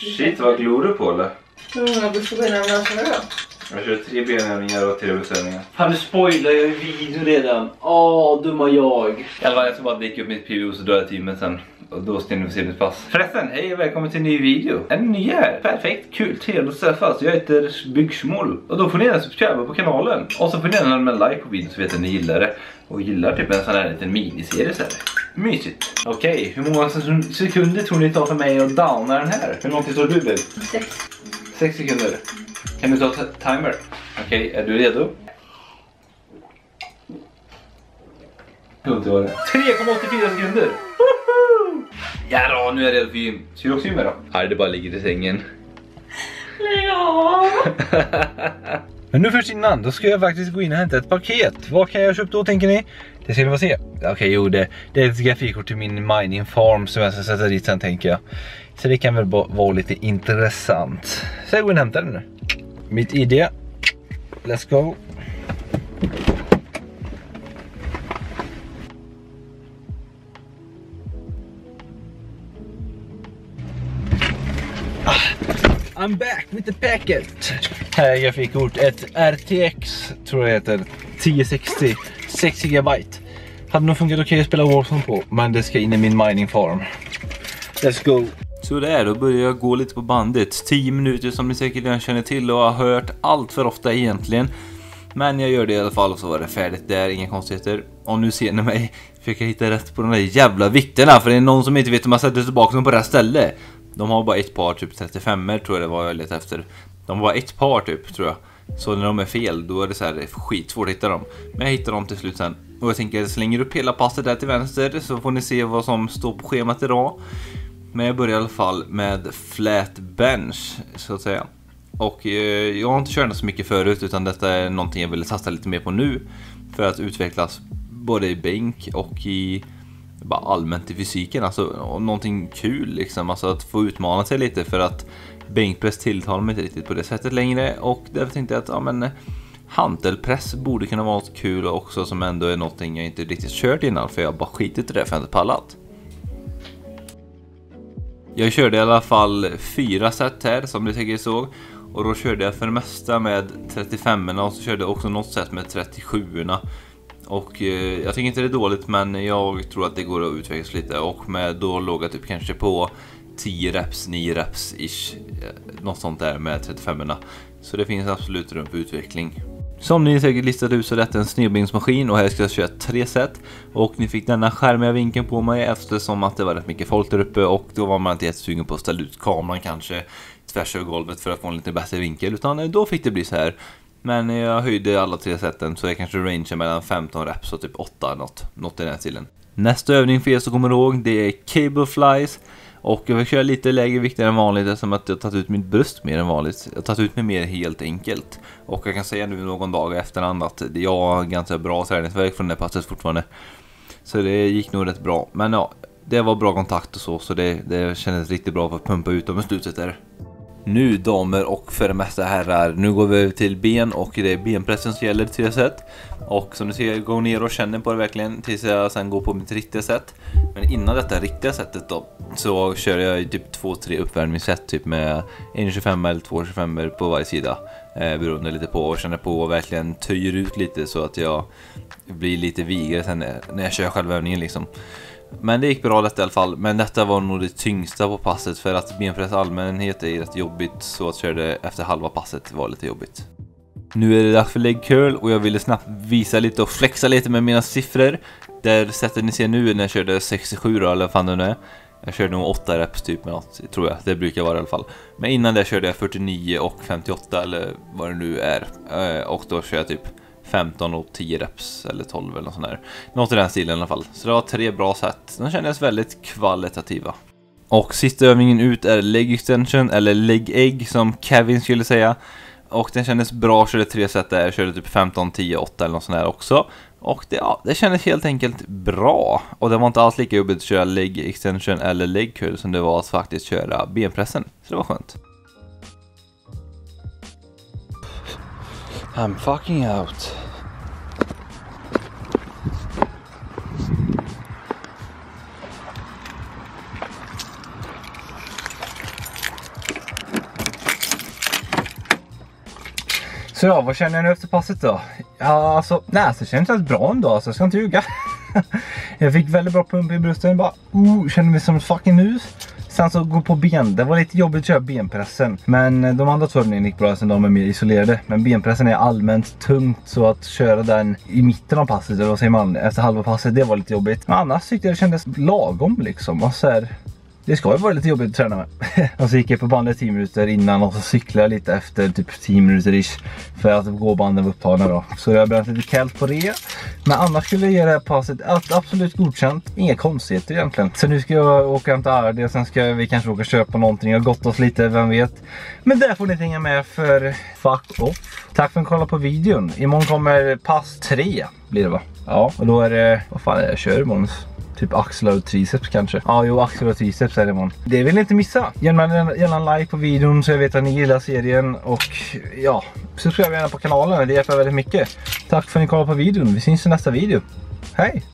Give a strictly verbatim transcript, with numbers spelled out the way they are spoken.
Shit, vad glor du på eller? Hur många bussbenövningar ska du ha? Jag kör tre benövningar och tre bussövningar. Han spoilar ju videon redan. Åh, dumma jag. I alla fall, jag ska bara dricka upp mitt P O så drar jag timmen sen. Och då ska ni få se mitt pass. Förresten, hej och välkommen till en ny video. En ny här. Perfekt, kul, trevligt att träffas. Jag heter Byggsmål. Och då får ni gärna subscriba på kanalen. Och så får ni gärna lämna en like på videon så vet att ni gillar det. Och gillar typ en sån här liten miniserie så här. Mysigt. Okej, okay, hur många sekunder tror ni tar för mig att downa den här? Hur långt står du, Bill? Sex. Sex sekunder. Kan du ta timer? Okej, okay, är du redo? tre komma åttiofyra sekunder. Woho! Ja då, nu är jag redo för gym. Ska du också gymma då? Nej, det bara ligger i sängen. Lägg av! Men nu först innan, då ska jag faktiskt gå in och hämta ett paket. Vad kan jag köpa då, tänker ni? Det ska ni få se. Okej, okay, jo, det, det är ett grafikkort till min mining farm som jag ska sätta dit sen, tänker jag. Så det kan väl vara lite intressant. Så jag går in och hämtar den nu. Mitt I D. Let's go. Ah, I'm back with the packet. Här är grafikkort. Ett R T X tror jag heter. tio sextio. sex gigabyte. Hade nog funkat okej okay att spela Warzone på. Men det ska in i min mining farm. Let's go. Så där, då börjar jag gå lite på bandet. tio minuter som ni säkert redan känner till och har hört allt för ofta egentligen. Men jag gör det i alla fall och så var det färdigt där, inga konstigheter. Och nu ser ni mig försöka hitta rätt på de där jävla vikterna. För det är någon som inte vet hur man sätter tillbaka dem på rätt ställe. De har bara ett par, typ trettiofem tror jag det var jag lite efter. De har bara ett par typ, tror jag. Så när de är fel, då är det så här skitsvårt att hitta dem. Men jag hittar dem till slut sen. Och jag tänker, jag slänger upp hela passet där till vänster så får ni se vad som står på schemat idag. Men jag börjar i alla fall med flat bench, så att säga. Och eh, jag har inte kört så mycket förut, utan detta är någonting jag vill satsa lite mer på nu. För att utvecklas både i bänk och i bara allmänt i fysiken. Alltså någonting kul liksom, alltså att få utmana sig lite. För att bänkpress tilltalar mig inte riktigt på det sättet längre. Och därför tänkte jag att ja, men, hantelpress borde kunna vara något kul också, som ändå är någonting jag inte riktigt kört innan. För jag bara skitit i det för jag inte pallat. Jag körde i alla fall fyra set här som ni säkert såg. Och då körde jag för det mesta med trettiofem-erna och så körde jag också något set med trettiosju-erna. Och eh, jag tycker inte det är dåligt, men jag tror att det går att utvecklas lite. Och med då låg jag typ kanske på tio reps, nio reps ish. Något sånt där med trettiofem-erna. Så det finns absolut rum för utveckling. Som ni säkert listat ut så är detta en snedbensmaskin och här ska jag köra tre set. Och ni fick denna skärmiga vinkeln på mig eftersom att det var rätt mycket folk där uppe. Och då var man inte jättesugen på att ställa ut kameran kanske tvärs över golvet för att få en lite bättre vinkel. Utan då fick det bli så här. Men jag höjde alla tre seten så jag kanske rangear mellan femton reps och typ åtta något, något i den stilen. Nästa övning för er som kommer ihåg, det är cable flies. Och jag vill köra lite lägre vikter än vanligt eftersom att jag har tagit ut mitt bröst mer än vanligt. Jag har tagit ut mig mer helt enkelt. Och jag kan säga nu någon dag efterhand att jag har ganska bra träningsverk från det passet fortfarande. Så det gick nog rätt bra. Men ja, det var bra kontakt och så. Så det, det kändes riktigt bra för att pumpa ut dem i slutet där. Nu damer och för det mesta herrar, nu går vi över till ben och det är benpressen som gäller tre set. Och som ni ser, jag går ner och känner på det verkligen tills jag sen går på mitt riktiga set. Men innan detta riktiga setet då, så kör jag typ två tre uppvärmningsset typ med en tjugofem eller två tjugofem på varje sida. Eh, beroende lite på och känner på och verkligen töjer ut lite så att jag blir lite vigare sen när jag kör själva övningen liksom. Men det gick bra detta i alla fall. Men detta var nog det tyngsta på passet för att benpress allmänhet är rätt jobbigt. Så att köra det efter halva passet var lite jobbigt. Nu är det dags för leg curl och jag ville snabbt visa lite och flexa lite med mina siffror. Där sättet ni ser nu när jag körde sextiosju då, eller vad fan det nu är. Jag körde nog åtta reps typ med något, tror jag. Det brukar vara i alla fall. Men innan det körde jag fyrtionio och femtioåtta eller vad det nu är. Och då kör jag typ femton och tio reps eller tolv eller något sånt där. Något i den stilen i alla fall. Så det var tre bra set. De kändes väldigt kvalitativa. Och sista övningen ut är leg extension eller leg egg som Kevin skulle säga. Och den kändes bra, körde tre set där. Jag körde typ femton, tio, åtta eller något sånt där också. Och det, ja, det kändes helt enkelt bra. Och det var inte alls lika jobbigt att köra leg extension eller leg curl som det var att faktiskt köra benpressen. Så det var skönt. I'm fucking out. Så ja, vad känner jag nu efter passet då? Ja, alltså, nej, så känns det bra ändå, alltså, jag ska inte ljuga. Jag fick väldigt bra pump i brösten, bara, oh, kände mig som ett fucking hus. Sen så gå på ben, det var lite jobbigt att köra benpressen. Men de andra två övningarna gick bra, sen de är mer isolerade. Men benpressen är allmänt tungt, så att köra den i mitten av passet, eller vad säger man, efter halva passet, det var lite jobbigt. Men annars tyckte jag det kändes lagom liksom, och så här, det ska ju vara lite jobbigt att träna med. Och så gick jag på bandet tio minuter innan och så cyklade jag lite efter typ tio minuter ish. För att gåbanden var upptagna då. Så jag har bränt lite kallt på det. Men annars skulle jag ge det här passet absolut godkänt. Inga konstigheter egentligen. Så nu ska jag åka hem till Ardi och sen ska vi kanske åka köpa någonting. Jag har gått oss lite, vem vet. Men där får ni hänga med för fuck off. Tack för att ni kollade på videon. Imorgon kommer pass tre blir det va? Ja, och då är det, vad fan är det jag kör imorgon? Typ axlar och triceps kanske. Ja, jo, axlar och triceps är det imorgon. Det vill ni inte missa. Gärna, gärna en like på videon så jag vet att ni gillar serien. Och ja, subscribe gärna på kanalen. Det hjälper väldigt mycket. Tack för att ni kollade på videon. Vi syns i nästa video. Hej!